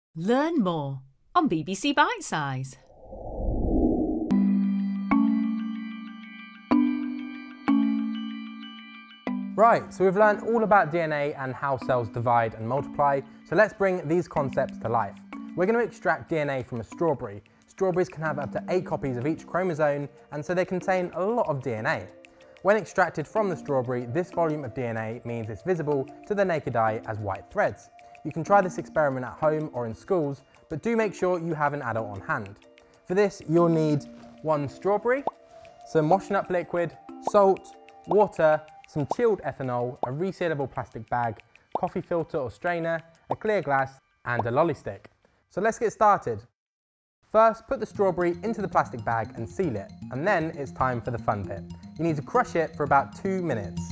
Learn more on BBC Bitesize. Right, so we've learned all about DNA and how cells divide and multiply, so let's bring these concepts to life. We're going to extract DNA from a strawberry. Strawberries can have up to 8 copies of each chromosome, and so they contain a lot of DNA. When extracted from the strawberry, this volume of DNA means it's visible to the naked eye as white threads. You can try this experiment at home or in schools, but do make sure you have an adult on hand. For this, you'll need 1 strawberry, some washing up liquid, salt, water, some chilled ethanol, a resealable plastic bag, coffee filter or strainer, a clear glass, and a lolly stick. So let's get started. First, put the strawberry into the plastic bag and seal it, and then it's time for the fun bit. You need to crush it for about 2 minutes.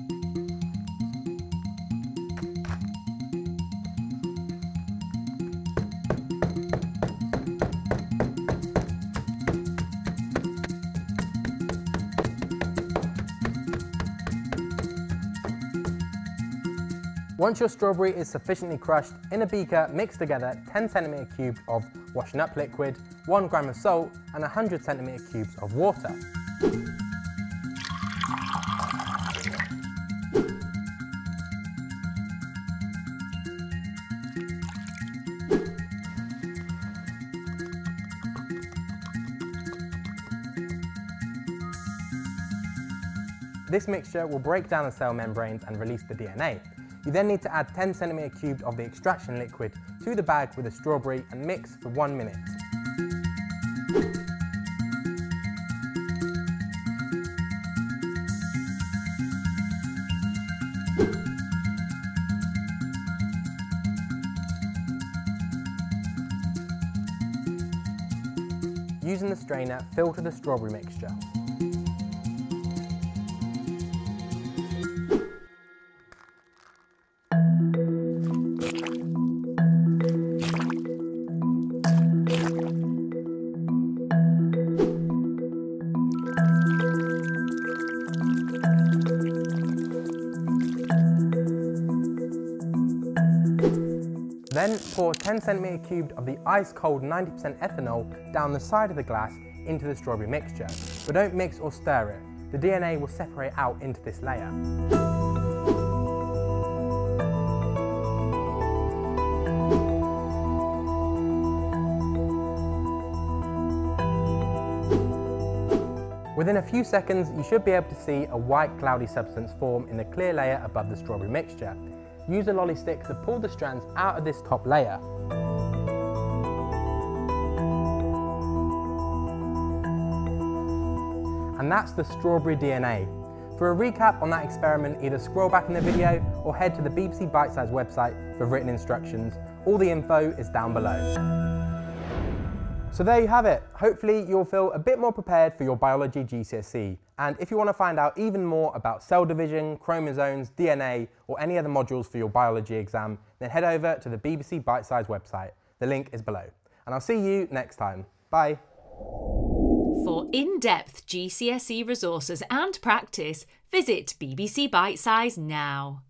Once your strawberry is sufficiently crushed, in a beaker mix together 10 cm cubes of washing up liquid, 1 gram of salt and 100 cm cubes of water. This mixture will break down the cell membranes and release the DNA. You then need to add 10 cm cubes of the extraction liquid to the bag with the strawberry and mix for 1 minute. Using the strainer, filter the strawberry mixture. Then pour 10 cm cubed of the ice cold 90% ethanol down the side of the glass into the strawberry mixture, but don't mix or stir it. The DNA will separate out into this layer. Within a few seconds, you should be able to see a white cloudy substance form in the clear layer above the strawberry mixture. Use a lolly stick to pull the strands out of this top layer. And that's the strawberry DNA. For a recap on that experiment, either scroll back in the video or head to the BBC Bitesize website for written instructions. All the info is down below. So there you have it. Hopefully you'll feel a bit more prepared for your biology GCSE. And if you want to find out even more about cell division, chromosomes, DNA, or any other modules for your biology exam, then head over to the BBC Bitesize website. The link is below. And I'll see you next time. Bye. For in-depth GCSE resources and practice, visit BBC Bitesize now.